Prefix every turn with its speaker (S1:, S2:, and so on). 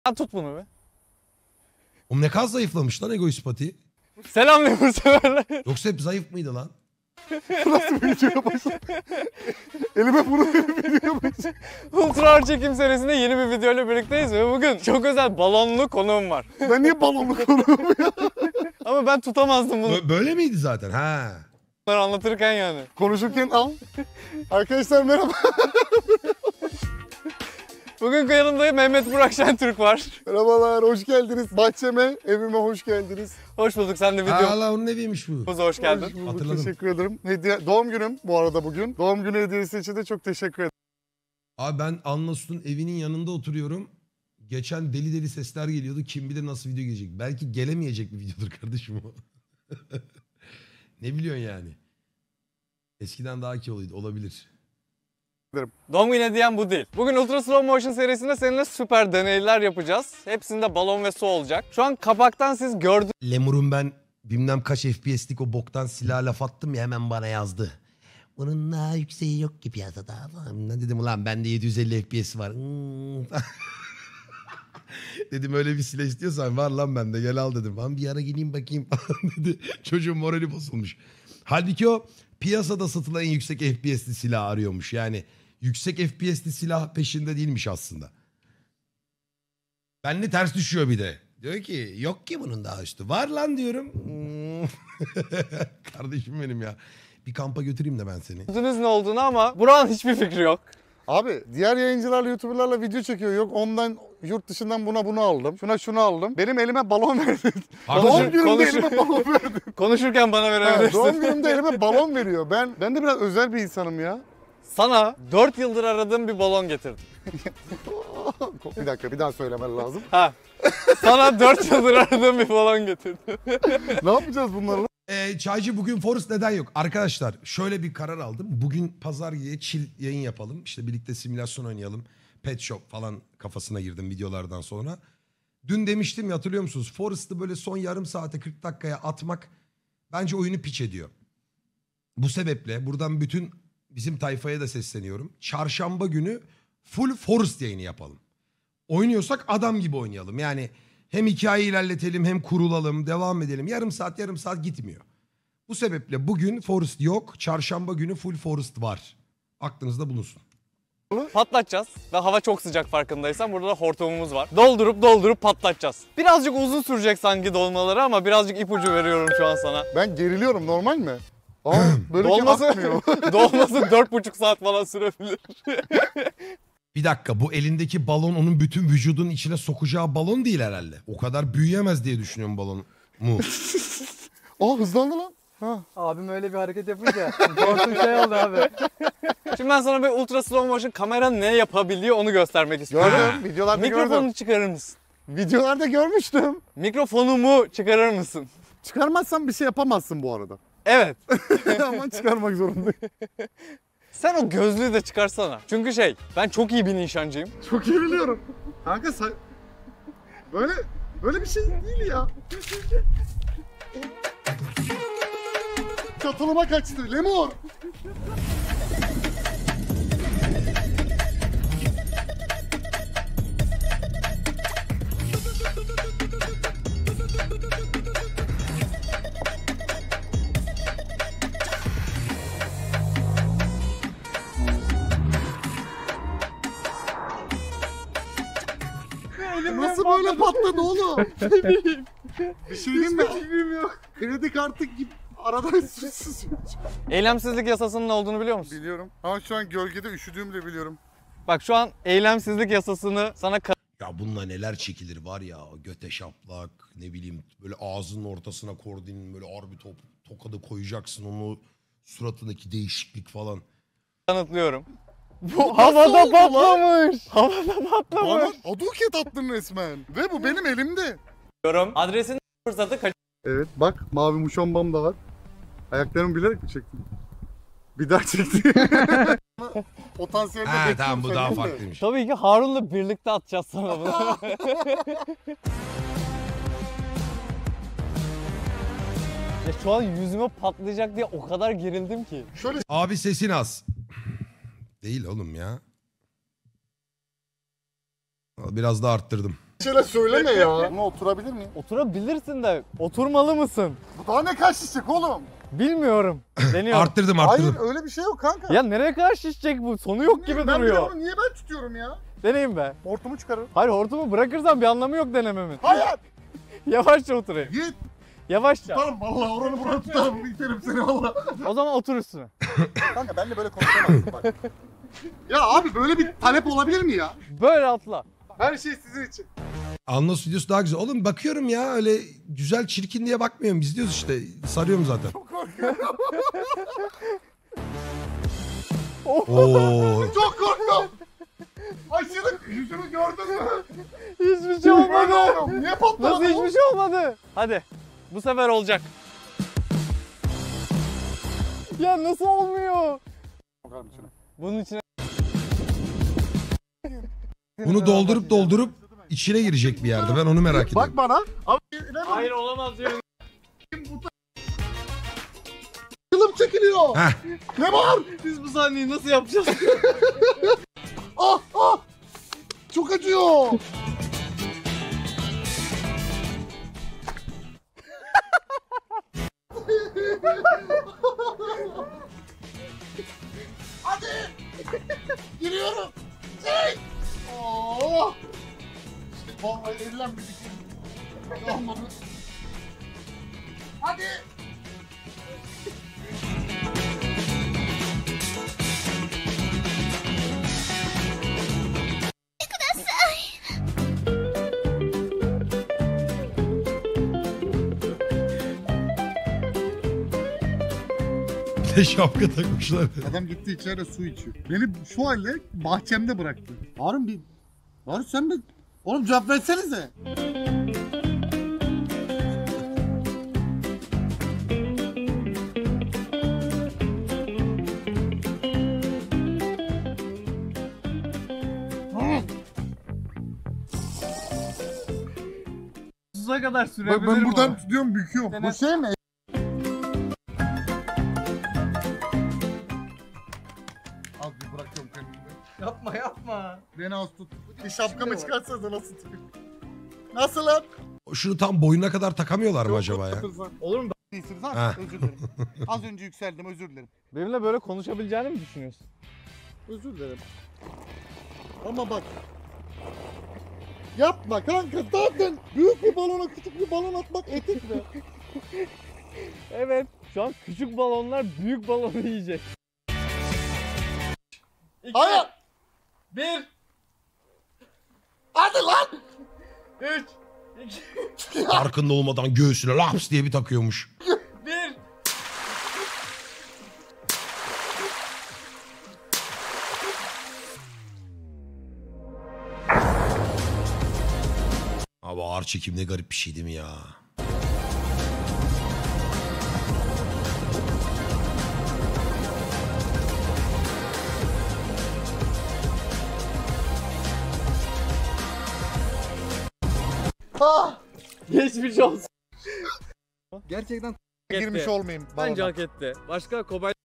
S1: Sen tut bunu be.
S2: Oğlum ne kadar zayıflamış lan Egoist Pati.
S1: Selam Lemur severler.
S2: Yoksa hep zayıf mıydı lan?
S3: Nasıl bir videoya başladı? Elime bunu video başladı.
S1: Ultra Ağır Çekim serisinde yeni bir videoyla birlikteyiz ve bugün çok özel balonlu konuğum var.
S3: Ben niye balonlu konuğum ya?
S1: Ama ben tutamazdım bunu
S2: Böyle miydi zaten? Ha.
S1: anlatırken yani.
S3: Konuşurken al. Arkadaşlar merhaba.
S1: Bugün yanımda Mehmet Burak Şentürk var.
S3: Merhabalar, hoş geldiniz. Bahçeme, evime hoş geldiniz.
S1: Hoş bulduk, sen de videomuza
S2: Allah onun eviymiş bu.
S1: hoş geldin.
S3: Hoş bulduk,
S2: Hatırladım.
S3: teşekkür ederim. Doğum günüm bu arada bugün. Doğum günü hediyesi için de çok teşekkür ederim.
S2: Abi ben Anlasut'un evinin yanında oturuyorum. Geçen deli deli sesler geliyordu. Kim bilir nasıl video gelecek. Belki gelemeyecek bir videodur kardeşim o. Ne biliyorsun yani? Eskiden daha iyi olabilir.
S1: Doğum günü hediyem bu değil. Bugün Ultra Slow Motion serisinde seninle süper deneyler yapacağız. Hepsinde balon ve su olacak. Şu an kapaktan siz gördüğünüz
S2: Lemur'un ben bilmem kaç FPS'lik o boktan silah laf attım ya, hemen bana yazdı. Bunun daha yükseği yok ki piyasada. Ne dedim ulan, bende 750 FPS var. Dedim öyle bir silah istiyorsan var lan bende, gel al dedim. Ben bir ara geleyim bakayım dedi. Çocuğun morali bozulmuş. Halbuki o piyasada satılan en yüksek FPS'li silah arıyormuş. Yani yüksek FPS'li silah peşinde değilmiş aslında. Benle ters düşüyor bir de. Diyor ki yok ki bunun daha üstü. Var lan diyorum. Kardeşim benim ya. Bir kampa götüreyim de ben seni.
S1: ne olduğunu ama Burak'ın hiçbir fikri yok.
S3: Abi diğer yayıncılarla, YouTuber'larla video çekiyor. Yok ondan yurt dışından bunu aldım. Şunu aldım. Benim elime balon verdi. Doğum günümde elime balon verdi.
S1: Konuşurken bana verebilirsin.
S3: Doğum günümde elime balon veriyor. Ben de biraz özel bir insanım ya.
S1: Sana 4 yıldır aradığım bir balon getirdim.
S3: Bir dakika, bir daha söylemen lazım.
S1: Ha. Sana 4 yıldır aradığım bir balon getirdim.
S3: Ne yapacağız bunlarla?
S2: Çaycı bugün Forest neden yok? Arkadaşlar şöyle bir karar aldım. Bugün pazar günü chill yayın yapalım. İşte birlikte simülasyon oynayalım. Pet Shop falan kafasına girdim videolardan sonra. Dün demiştim ya, hatırlıyor musunuz? Forest'ı böyle son yarım saate 40 dakikaya atmak bence oyunu piç ediyor. Bu sebeple buradan bütün bizim tayfaya da sesleniyorum. Çarşamba günü full Forest yayını yapalım. Oynuyorsak adam gibi oynayalım. Yani hem hikayeyi ilerletelim hem kurulalım, devam edelim. Yarım saat gitmiyor. Bu sebeple bugün Forest yok. Çarşamba günü full Forest var. Aklınızda bulunsun.
S1: Patlatacağız ve hava çok sıcak farkındaysan. Burada da hortumumuz var. Doldurup patlatacağız. Birazcık uzun sürecek sanki dolmaları ama birazcık ipucu veriyorum şu an sana.
S3: Ben geriliyorum, normal mi? Aa, böyle
S1: Dolması,
S3: akmıyor.
S1: dolması 4,5 saat falan sürebilir.
S2: Bir dakika, bu elindeki balon onun bütün vücudunun içine sokacağı balon değil herhalde. O kadar büyüyemez diye düşünüyorum balon mu?
S3: Aa, hızlandı lan. Ha.
S4: Abim öyle bir hareket yapınca korktum şey oldu abi.
S1: Şimdi ben sana bir ultra slow motion kamera ne yapabiliyor onu göstermek istiyorum.
S3: Gördüm, videolarda
S1: Mikrofonunu
S3: gördüm.
S1: çıkarır mısın?
S3: Videolarda görmüştüm.
S1: Mikrofonumu çıkarır mısın?
S3: Çıkarmazsan bir şey yapamazsın bu arada.
S1: Evet.
S3: Ama çıkarmak zorundayım.
S1: Sen o gözlüğü de çıkarsana. Çünkü ben çok iyi bir nişancıyım.
S3: Çok geriliyorum. Kanka sen... Böyle bir şey değil ya. Çatılıma kaçtı. Lemur. Nasıl böyle patladı oğlum? Bir şey diyeyim mi? Fikrim yok. Kredi kartı gibi aradan susuz.
S1: Eylemsizlik yasasının ne olduğunu biliyor musun?
S3: Biliyorum. Ama şu an gölgede üşüdüğümü de biliyorum.
S1: Bak şu an eylemsizlik yasasını sana
S2: Ya bununla neler çekilir var ya, göte şaplak, ne bileyim böyle ağzının ortasına kordinin böyle harbi tokadı koyacaksın, onu suratındaki değişiklik falan.
S1: kanıtlıyorum. Bu havada
S3: oldu lan?
S1: patlamış. Havada patlamış.
S3: Bana aduket attın resmen. Ve bu benim elimde.
S1: Adresini fırsatı
S3: Evet bak, mavi muşambam da var. Ayaklarımı bilerek mi çektim? Bir daha çektim. Potansiyelde
S2: Ha
S3: bekliyorum
S2: tamam, bu daha
S3: senden de.
S2: farklıymış.
S1: Tabii ki Harun'la birlikte atacağız sana bunu. Ya şu an yüzüme patlayacak diye o kadar gerildim ki.
S3: Şöyle
S2: Abi sesin az. Değil oğlum ya. Biraz da arttırdım.
S3: şeyler söyleme ya. Buna oturabilir miyim?
S1: Oturabilirsin de oturmalı mısın?
S3: Bu daha ne kaç şişecek oğlum?
S1: Bilmiyorum. Deniyorum.
S2: Arttırdım.
S3: Hayır öyle bir şey yok kanka.
S1: Ya nereye kadar şişecek bu? Sonu yok gibi
S3: ben bir de
S1: duruyor.
S3: bunu niye ben tutuyorum ya?
S1: Deneyim be.
S3: Hortumu çıkarır.
S1: Hayır hortumu bırakırsan bir anlamı yok denememin.
S3: Hayır.
S1: Yavaşça oturayım.
S3: Git.
S1: Yavaşça.
S3: Tutarım vallahi oranı buranı tutarım. İterim seni valla.
S1: O zaman otur üstüne.
S3: Kanka benimle böyle konuşamazsın bak. Ya abi böyle bir talep olabilir mi ya?
S1: Böyle atla.
S3: Her şey sizin için.
S2: Anlos videosu daha güzel. Oğlum bakıyorum ya öyle güzel çirkin diye bakmıyorum. İzliyoruz işte. Sarıyorum zaten. Oo.
S3: Çok korktum. Aşırı yüzümü gördün mü?
S1: Hiçbir şey olmadı.
S3: Oğlum, niye patladı
S1: Nasıl
S3: bu?
S1: hiçbir şey olmadı? Hadi. Bu sefer olacak. Ya nasıl olmuyor? Bunun içine...
S2: Bunu doldurup içine girecek bir yerde. Ben onu merak ediyorum.
S3: Bak bana. Abi ne var?
S1: Hayır olamaz ya.
S3: Kılım çekiliyor.
S2: Heh.
S3: Ne var?
S1: Biz bu sahneyi nasıl yapacağız?
S3: Ah ah. Çok acıyor. Hadi. Giriyorum. Hey. Oh. İşte vallahi evlenmedik. Olmadı. Hadi.
S2: Bir de şapka takmışlar.
S3: Adam gitti içeride su içiyor. Beni şu halde bahçemde bıraktı. Harun bir... Harun sen mi? Oğlum cevap versenize.
S1: Suza kadar sürebilir
S3: Ben
S1: mi
S3: buradan
S1: o?
S3: tutuyorum büküyorum.
S1: Dene.
S3: Bu şey mi? Az bir bırakıyorum kendimi.
S1: Yapma.
S3: Beni az tut. Bir şapkamı çıkarsanız da nasıl tutayım? Nasıl lan?
S2: Şunu tam boynuna kadar takamıyorlar mı acaba ya?
S1: Olur mu?
S3: Değilsiniz
S2: Ha.
S3: ha? Özür dilerim. Az önce yükseldim özür dilerim.
S1: Benimle böyle konuşabileceğini mi düşünüyorsun?
S3: Özür dilerim. Ama bak. Yapma kanka zaten büyük bir balona küçük bir balon atmak etik mi?
S1: Evet. Şu an küçük balonlar büyük balonu yiyecek.
S3: Hayır.
S1: 1
S3: Hadi lan.
S1: 3 2
S2: Farkında olmadan göğsüne laps diye bir takıyormuş.
S1: 1
S2: Abi ağır çekim ne garip bir şey değil mi ya?
S3: Ah.
S1: Geçmiş olsun.
S3: Gerçekten
S1: Girmiş
S3: girmiş olmayayım.
S1: Bence
S3: balona.
S1: hak etti. Başka Kobay